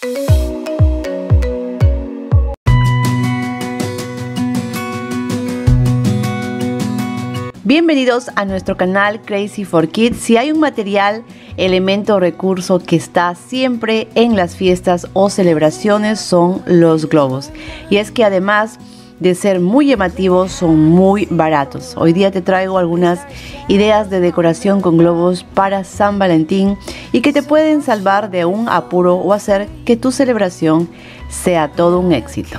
Bienvenidos a nuestro canal Crazy for Kids. Si hay un material, elemento o recurso que está siempre en las fiestas o celebraciones, son los globos. Y es que además de ser muy llamativos, son muy baratos. Hoy día te traigo algunas ideas de decoración con globos para San Valentín y que te pueden salvar de un apuro o hacer que tu celebración sea todo un éxito.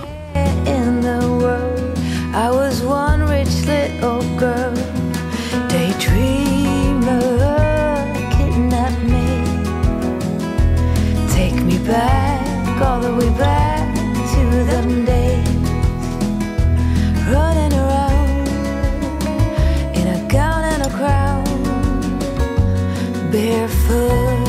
Back, all the way back to them days, running around in a gown and a crown, barefoot.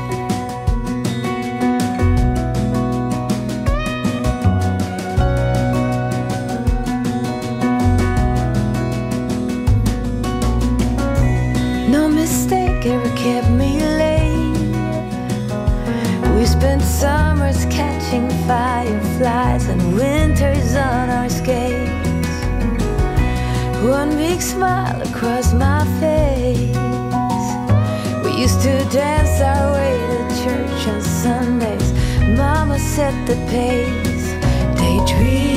No mistake ever kept me late. We spent summers catching fireflies and winters on our skates. One big smile across my face. We used to dance our way to church on Sundays. Mama set the pace. Daydream.